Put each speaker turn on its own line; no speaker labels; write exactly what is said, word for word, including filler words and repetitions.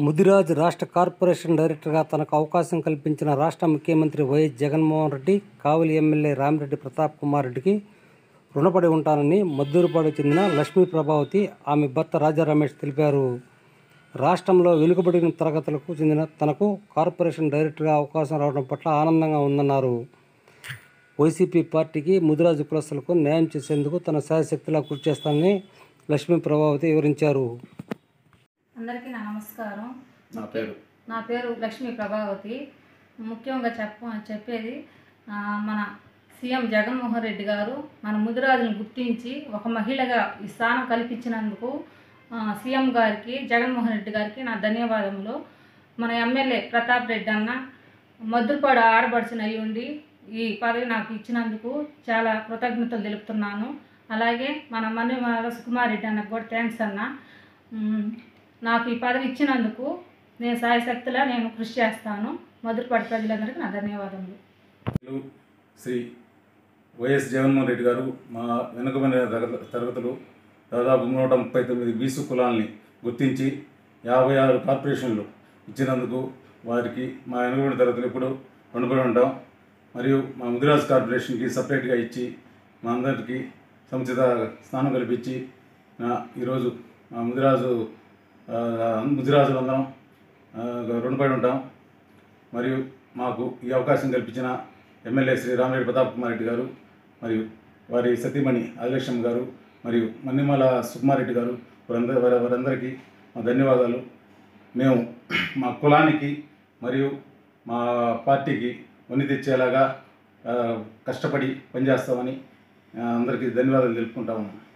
ముదిరాజ్ రాష్ట్ర కార్పొరేషన్ డైరెక్టర్గా తనకు అవకాశం కల్పించిన రాష్ట్ర ముఖ్యమంత్రి వైఎస్ జగన్మోహన్ రెడ్డి, కావలి ఎమ్మెల్యే రామిరెడ్డి ప్రతాప్ కుమార్ రెడ్డికి రుణపడి ఉంటానని మద్దూరుపాడుకు చెందిన లక్ష్మీ ప్రభావతి, ఆమె భర్త రాజా రమేష్ తెలిపారు. రాష్ట్రంలో వెనుకబడిన తరగతులకు చెందిన తనకు కార్పొరేషన్ డైరెక్టర్గా అవకాశం రావడం పట్ల ఆనందంగా ఉందన్నారు. వైసీపీ పార్టీకి, ముదిరాజు కులస్తులకు న్యాయం చేసేందుకు తన శాయశక్తిలా కృషి చేస్తానని లక్ష్మీ ప్రభావతి వివరించారు.
అందరికీ నా నమస్కారం.
నా పేరు
నా పేరు లక్ష్మీ ప్రభావతి. ముఖ్యంగా చెప్ప చెప్పేది మన సీఎం జగన్మోహన్ రెడ్డి గారు మన ముదిరాజులను గుర్తించి ఒక మహిళగా ఈ స్థానం కల్పించినందుకు సీఎం గారికి, జగన్మోహన్ రెడ్డి గారికి నా ధన్యవాదములు. మన ఎమ్మెల్యే ప్రతాప్ రెడ్డి అన్న మద్దుపాడు ఆడబడుచున అయి ఉండి ఈ పదవి నాకు ఇచ్చినందుకు చాలా కృతజ్ఞతలు తెలుపుతున్నాను. అలాగే మన మన్ని సుకుమార్ రెడ్డి అన్నకు కూడా థ్యాంక్స్ అన్న. నాకు ఈ పదవి ఇచ్చినందుకు నేను సాయశక్తిలా నేను కృషి చేస్తాను. మధురపాడు ప్రజలందరికీ నా ధన్యవాదములు.
శ్రీ వైఎస్ జగన్మోహన్ రెడ్డి గారు మా వెనుకబడిన తరగతులు దాదాపు నూట ముప్పై తొమ్మిది బీసు కులాలని గుర్తించి యాభై ఆరు కార్పొరేషన్లు ఇచ్చినందుకు వారికి మా వెనుకబడిన తరగతులు ఎప్పుడు రుణపడి ఉంటాం. మరియు మా ముదిరాజ్ కార్పొరేషన్కి సపరేట్గా ఇచ్చి మా అందరికీ సముచిత స్థానం కల్పించి ఈరోజు మా ముదిరాజు ముదిరాజులందరం రుణపడి ఉంటాం. మరియు మాకు ఈ అవకాశం కల్పించిన ఎమ్మెల్యే శ్రీ రామిరెడ్డి ప్రతాప్ కుమార్ రెడ్డి గారు మరియు వారి సతీమణి ఆదిలక్ష్మి గారు మరియు మన్నిమల సుకుమారెడ్డి గారు వారందరి వారందరికీ మా ధన్యవాదాలు. మేము మా కులానికి మరియు మా పార్టీకి వని తెచ్చేలాగా కష్టపడి పనిచేస్తామని అందరికీ ధన్యవాదాలు తెలుపుకుంటా ఉన్నాం.